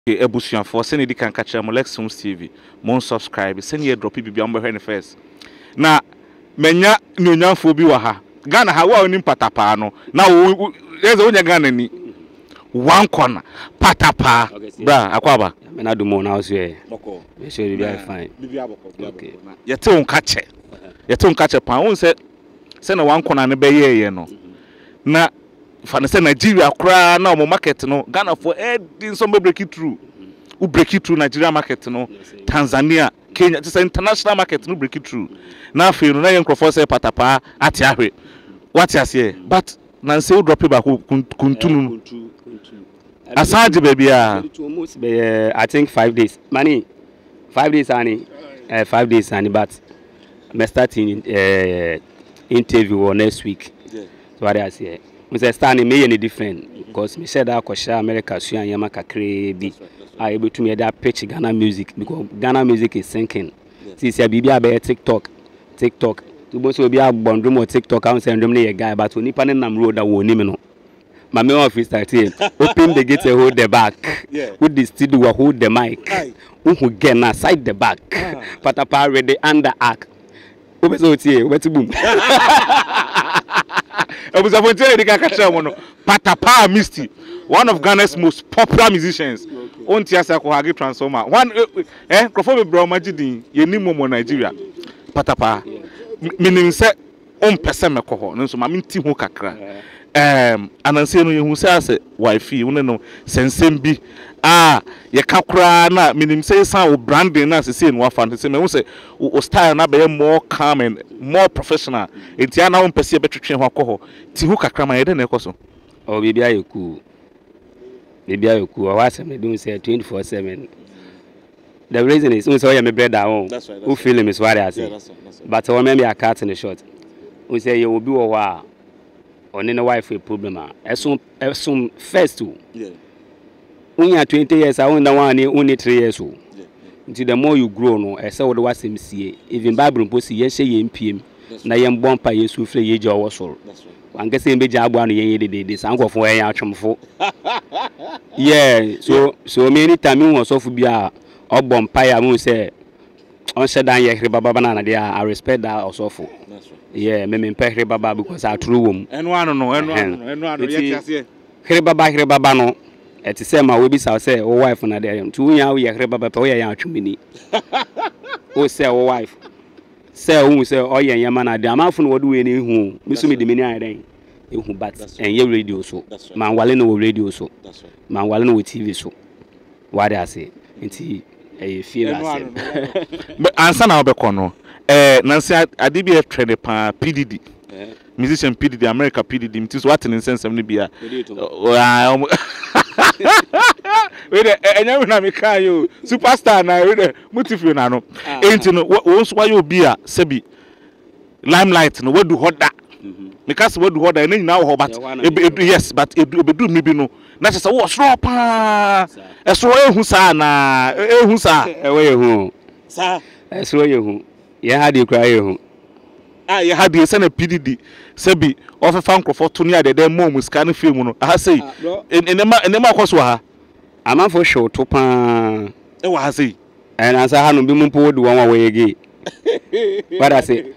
Ebusian for send it can catch Lexum TV. Mon subscribe, send ye drop it beyond the first. Now, Menya Nunya Phobi Waha. Ghana, how are you patapano? Now, there's only Ghana ni one corner. Patapa. Bra, Aquaba. And I do more now, say, sure, you are fine. Okay. Your tongue catch it. Your tongue catch a pound said, send a one corner and a bay, you know. Now, if I say Nigeria, cry now, market, no Ghana for adding some break it through. Who break it through Nigeria market, no Tanzania, Kenya, just an international market, no break it through. Now, for you, no young crofo say patapa at Yahweh. What you say? But Nancy will drop it back. Kuntunu. Aside, baby, almost I think 5 days. Money 5 days, Annie. 5 days, Annie, but I'm starting interview next week. So what I say. Mr. Stanley may any different because me said that Kosha America so and Yamaka crazy. I able to me that pitch Ghana music because Ghana music is sinking. See, Bibi be TikTok. To both will be a bondroom or TikTok. I'm saying a guy, but when Nippon and road that won't even know. My main office started. Open the gate and hold the back. With the studio hold the mic. Who get aside the back. Patapa ready under arc. What's to boom? I was about to tell you the Patapa Misty, one of Ghana's most popular musicians. On Tiasa Kohagi Transformer. One Crofo Bromajidi, Yenimo Nigeria. Patapa. Meaning say on Pesame Coho, no so Mammy Timu Kakra. And I say no who says wifey, you know, Sensembi. Ye Kakra, meaning say some branding as a scene, what fantasy, me say, or style na be more calm and more professional. It's ya now on Pessia better train Wakoho. Tihuka Krama, I don't know. Oh, maybe I cool. Maybe I cool. I was doing say 24/7. The reason is, so I'm a bread at home. That's right. Who feel him is what I say. But I remember a cat in the short. We say you will be a while. On any wife a problem. Assume first two. When you are 20 years, I own the one only 3 years old. Until the more you grow, no, I saw what was MCA. Even Bible Pussy, yes, say PM. Na yam born by you, so free age or so. I'm guessing be job one year this uncle for a outcome for. Yeah, so many times you was off be a bonfire. I will say, on said down here, Baba, there I respect that also for. Yeah, me pay Baba because I true womb. And one no, and one, Baba no. At the same time, we be say, "Oh wife, na there." 2 years we hear Baba, oh yeah, chumini. Oh say, oh wife. Say, who say, oh yeah, man, I am often what do any who. Miss me the many I then. You but and your radio so. Man, Wallen radio so. Man, Wallen with TV so. What I say, it's a feel. But answer now, Becono. Nancy, I did be a trader, PDD. Musician PDD, America PDD. It is what in sense of Libya. Wait, and you know, superstar now, Mutifio Nano. Ain't you know what why you be a Sebi limelight? No, what do hot that? Because what do hot and now, but yes, but it do maybe no. That's just a wash drop. A slow Husana, Husa, away who, sir, a slow you. Yeah, how do you cry you? You had the send a PDD, Sebi, of a funk for 2 years, the demo was kind of film. I say, in the Marcoswa, I'm not for sure to pan. Oh, I say, and as I hadn't been poured one way again. But I say,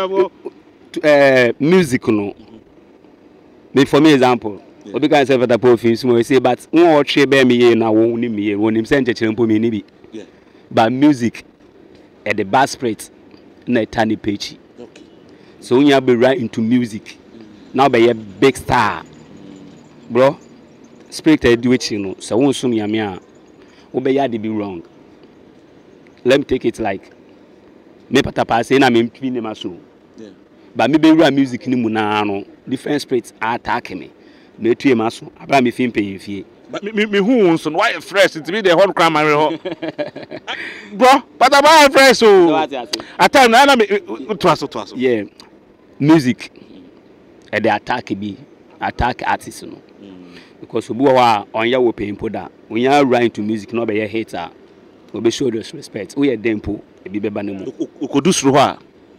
music, no. For me, example, because of the profits, we say, but more bear me now, won't me when him send a champion me. But music at the bass rate, not tiny page. So when you be right into music, now be a big star, bro. Spirit do you know. So when soon you are, obey be wrong. Let me take it like me patapa say na me twin ma so. But me be right music ni mu na no different spirits attack me. Me tue ma so. Abra me fin pay fie. But me who so why fresh to be the whole crime ho. Bro, patapa fresh so. At time na me twaso. Yeah. Music and the attack artists no because we are on your paying poda when you are right to music no be a hater we be show respect we are dempo e be beba nemu ukodu suru ha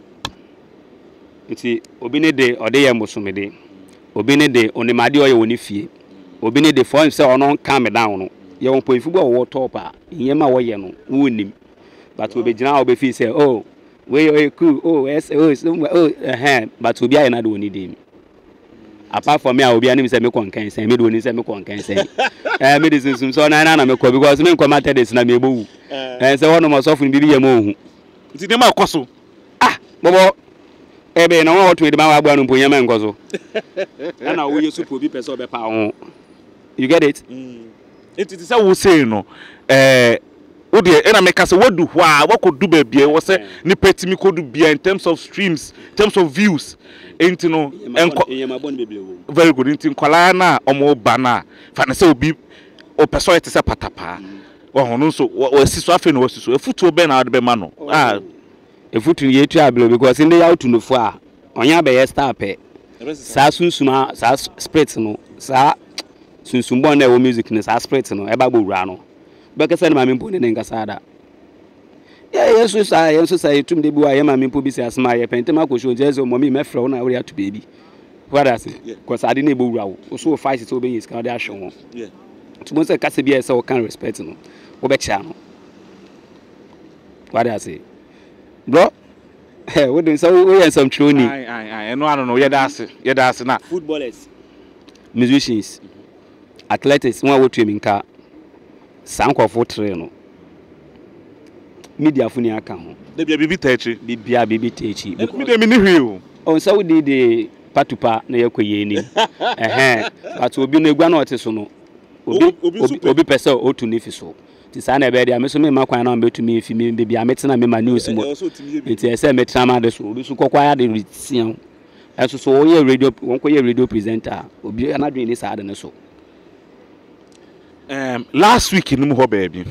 nti obi ne de ode ye mosomede obi ne de onimade oye woni fie obi ne de for himself ono calm down no you won point football or top yema wo ye no wonim but we be gina we be feel say oh we cool oh yes but we be na do need him apart from me I will be anim say me kon kan say me do ni say me kon kan say me this so na me ko because me come matter this na me bowu say one mo so fun bibi ye mo hu nti dem akoso bobo ebe na won to de ma wa gba no mpo yema nkoso na wo yesu po bi pese obepa ho you get it nti say wo say no wo de na me ka say wodu ho a wakodu ba bia wo say ni petimi kodu bia in terms of streams in terms of views enti no very good nti nkwala na omo ba na fa na say obi o person ete say patapa wo hono so wo siso afi no wo siso efutu be na ade be ma no efutu ye tu ablo because in the out to no fo a onya be ye star pe sa sunsuma sa spirit no sa sunsumbo na wo music no sa spirit no e ba gbowura no be ka say na me mpo ne nkasa da yesu sa tum de bi wa ye ma me mpo bi se asma ye pente ma ko show jesu mo mi me frɛ na we to baby what I say because I didn't gbowura wo so fight so be yin ska de ahwe ho to mo say ka se bi e say wo kan respect no wo be cha no what I say bro we doing so we and some training I no ye da ase na footballers musicians athletes won wo twemi nka sankofo tre no media funi aka ho da bia bibi tachi bibi tachi media mi ni hwe o so we dey patupa na yakoye ni but obi no egua na ote no obi pese o tu nifi so ti sa na ebe dia me so me makwan na betumi efi me bia metena me ma news mo nti ese metena ma de so obi so kokwa ya de retian eso so o ye radio won ko ye radio presenter obi anadwen ni sa de ne so last week ni mo ho baby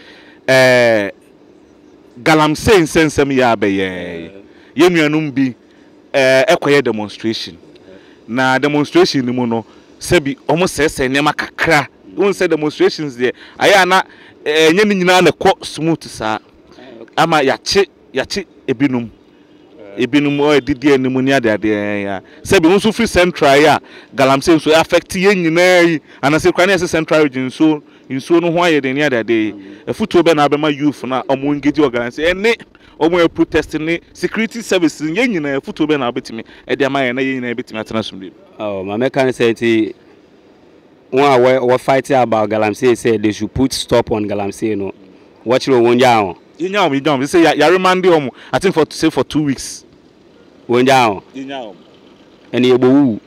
galamsey sensem ya be ye nuanum bi ekoye demonstration na demonstration ni mo no sebi omo sese nema kakra won say demonstrations there aya na enye ni nyina na ko smooth sa ama yache ebinum o didi animu ni ade ya sebi won so free central ya galamsey so affect ye nyina yi anase kwa na central region so inso no ho aye de ni ade efutuo be na abema youth na omo engage organize ene omo e protest ni security services ye nyina efutuo be na betimi e de ama ye na ye nyina betimi atena sumde oh my mechanic say we fighting about Galamsey say they should put stop on Galamsey no watch you won down you say ya remand I think for 2 weeks won down and you bo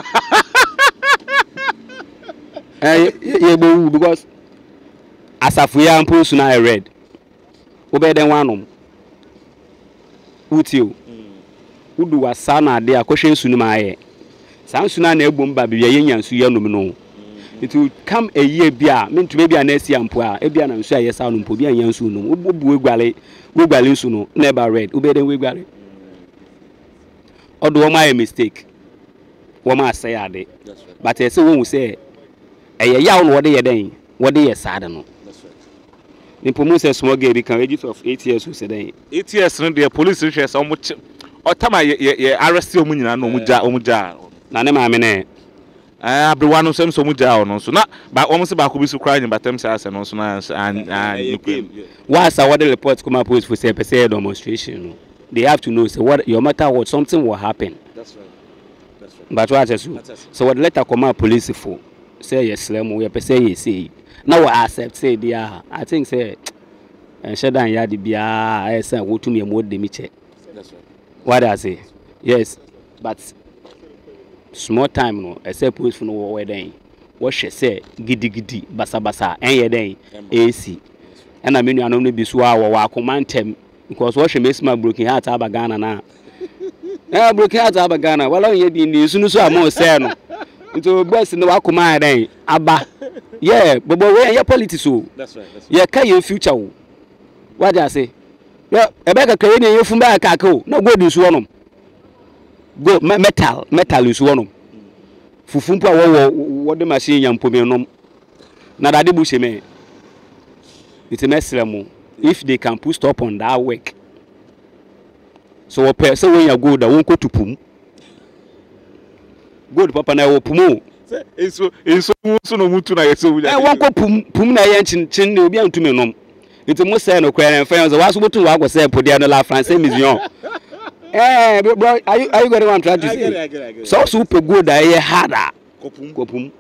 you because asafuya amposu na I read obe den wanom utio udu wasana ade akohwe nsu no maaye sansu na egbom ba bia yenyansu yanom no it will come a year bia me ntube bia na esi ampo a e bia na nsu aye sa no mpo bia yansu no obu egwale nsu no never read ubeden wegwale odo wo my mistake wo ma say ade but e say won say eye yawo no wode ye den wode ye sad no ni pomu say small girl bi kan age of 8 years so say den 8 years no the police request omo otama ye arrest omu nyina no omu ja na ne ma me ne abrewa no sem so mu ja no so na ba omo se ba ko bi su kra nyi batem se ase no so na once what the report come up for say demonstration they have to know say what your matter what something will happen. That's right but what is so what letter come out police for say yes lem we per say say now we accept say they are I think say and shedan ya de bia I say wo tumi mo de mi che. That's right what I say yes but small time no except police for no we den wo hwe say gidi basa enye den AC and na menu anom no bi so a wo akomantem because wo hwe mesma broken heart aba Ghana na broken heart aba Ghana wala ye bi ni sunu so amon say no into boss no akoma den aba yeah bobo we ya politics o that's right yeah ka your future o what I say yeah e be ka kare ni yefun ba ka ka o na go di so onom go metal is one of fufumpa wo de machine yampo me nom na dade bu sheme it meslemo if they can put stop on that work so we person when you go da won ko tupum gold papa na wo pumu Eso no mutu na yeso wuja. Won ko pum na ye chin ne obi antumi nom. Nti mo say no kwere friends wa so botu wa go say podia no la France mission. Bro, are you getting what I'm trying to say? I get it. So super good that ye harder. Kopum.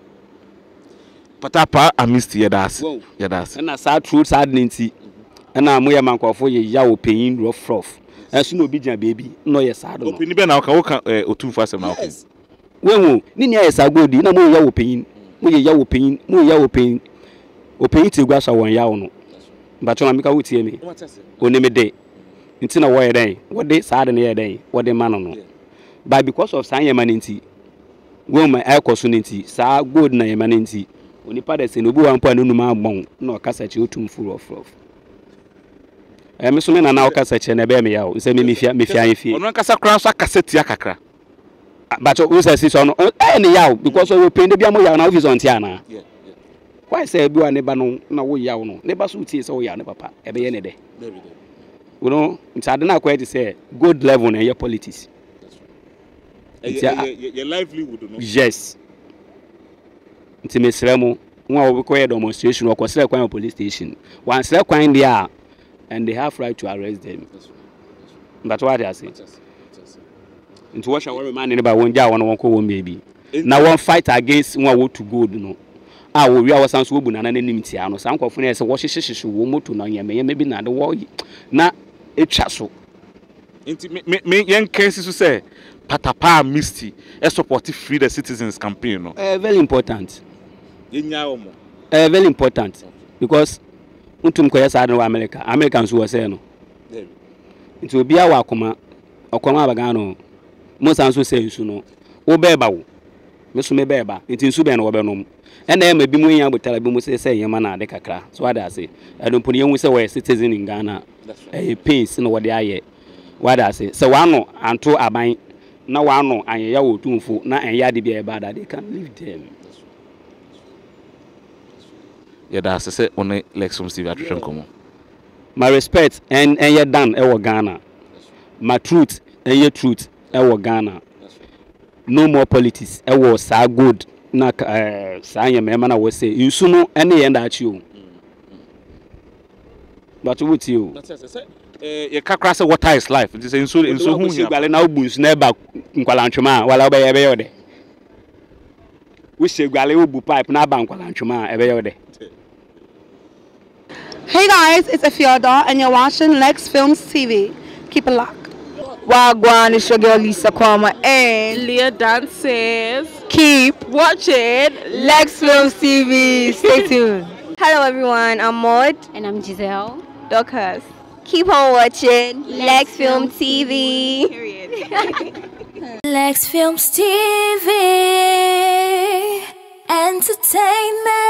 Patapa amisti yedas. Na sad truth sad ninti. Na mo ye mankofo ye ya opeyin rough. Enso no obi gian baby. No ye sad no. Opini be na ka otumfo asem na opini. Wenwo, ni ni ye sad godi na mo ye ya opeyin. Mo ye ya opeyin. Opeyin ti gwa so won ya wo no. But na mika wutie me. Onime de. Nti na wo ye den. Wo de sad na ye den. Wo de man no. But because of san ye man nti. When my air cost nti, sa good na ye man nti. Onipa de se no bi wan po anu ma agbon na o kasa chi otum full of. Me so me na o kasa chi na be me ya o. Se me fia anfie. Ono kasa kran so akasa tia kakra. But we say so no any yaw because we pay bia mo yaw na office on tia na. Yeah. Why say bi wa ne ba no na wo yaw no. Ne ba so tie say wo yaw ne papa. E be ye ne de. You know, it's ade na quite say good level na your politics. That's right. Your livelihood no. Yes. Nti me sremo won a wo ko demonstration ko sre kwan police station. Wan sre kwan there and they have right to arrest them. That's what I say. Into what shall man in about one jar one ko baby. Now one fight against one wo to good no. Ah we are sans wo bu na enmity ano san kwofo na say wo hyehyehye wo moto na yeme maybe na de wo na etwa so. Into me yen case so say Patapa Misty support free the citizens campaign no. Very important. Yenya omo. Very important because untum ko yesa no Americans wo say no. Into obi a wa akoma abaga no. Most answer say nsu no wo beba wo me so me beba nti nsu be no wo be no and na bi mu yan botara bi mu say yema na de kakra so what I say I don't put you say we citizen in Ghana pains no what they aye what I say so one no anto aban na one no anya wo tumfo na enya de bia bad they can leave them. Yeah, that's say on Lex from Steve attraction come. My respect and you done e wo Ghana. My truth and your truth ewo Ghana. No more politics. Ewo sa good na sa yema na we say you no any end at you. But with you. You kakra say water is life. It is in so hu here. Gwale na obunsu na ba nkwalantwema wala oba ye be yode. We say gwale obu pipe na ba nkwalantwema e be yode. Hey guys, it's Afioda and you're watching Lex Films TV. Keep it locked. Wagwan, it's your girl Lisa Kwama and Leah Dances. Keep watching Lex Films TV. Stay tuned. Hello everyone, I'm Maud. And I'm Giselle. Dorcas. Keep on watching Lex Films TV. Period. Lex Films TV. Entertainment.